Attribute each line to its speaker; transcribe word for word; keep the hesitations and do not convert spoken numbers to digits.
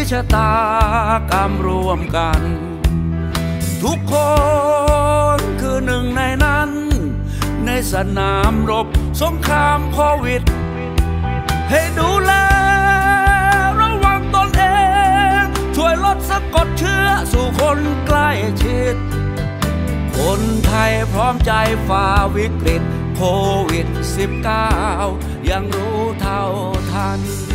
Speaker 1: ชะตากรรมร่วมกันทุกคนคือหนึ่งในนั้นในสนามรบสงครามโควิดให้ดูแลระวังตนเองช่วยลดสะกดเชื้อสู่คนใกล้ชิดคนไทยพร้อมใจฝ่าวิกฤตโควิด สิบเก้า ยังรู้เท่าทัน